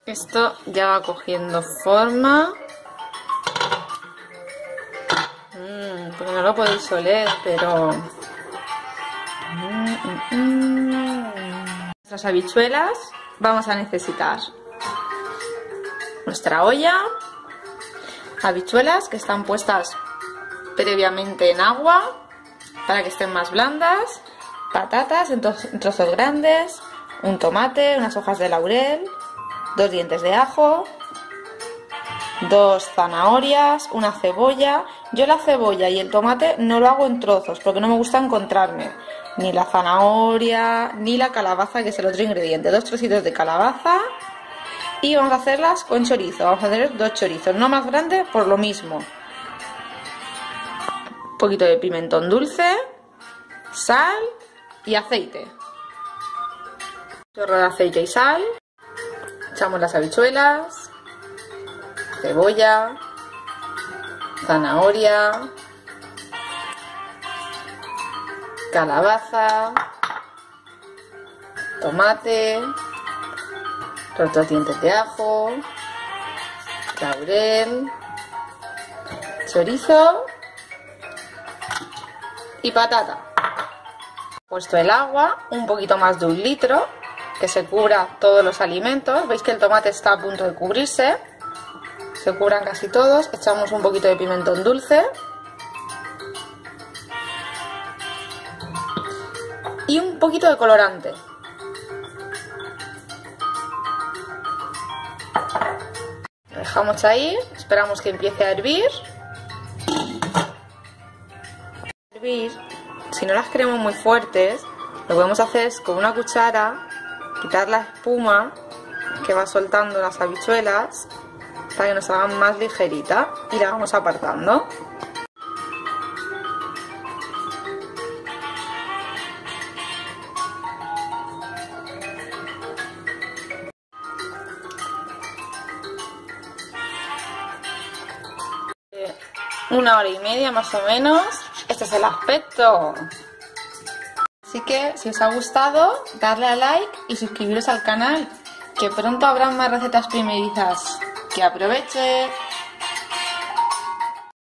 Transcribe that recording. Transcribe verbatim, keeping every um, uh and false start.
Esto ya va cogiendo forma. Mm, porque no lo podéis oler, pero... Mm, mm, mm. Nuestras habichuelas vamos a necesitar nuestra olla, habichuelas que están puestas previamente en agua para que estén más blandas, patatas en, en trozos grandes, un tomate, unas hojas de laurel, dos dientes de ajo, dos zanahorias, una cebolla. Yo la cebolla y el tomate no lo hago en trozos porque no me gusta encontrarme ni la zanahoria ni la calabaza, que es el otro ingrediente. Dos trocitos de calabaza y vamos a hacerlas con chorizo. Vamos a hacer dos chorizos, no más grandes por lo mismo. Un poquito de pimentón dulce, sal y aceite. Un chorro de aceite y sal. Echamos las habichuelas, cebolla, zanahoria, calabaza, tomate, otros dientes de ajo, laurel, chorizo y patata. He puesto el agua, un poquito más de un litro, que se cubra todos los alimentos. Veis que el tomate está a punto de cubrirse, se cubran casi todos. Echamos un poquito de pimentón dulce y un poquito de colorante. Lo dejamos ahí, esperamos que empiece a hervir. Hervir, si no las queremos muy fuertes, lo que podemos hacer es con una cuchara quitar la espuma que va soltando las habichuelas para que nos hagan más ligerita y la vamos apartando. Una hora y media más o menos. Este es el aspecto. Así que si os ha gustado, darle a like y suscribiros al canal, que pronto habrá más recetas primerizas. ¡Que aproveche!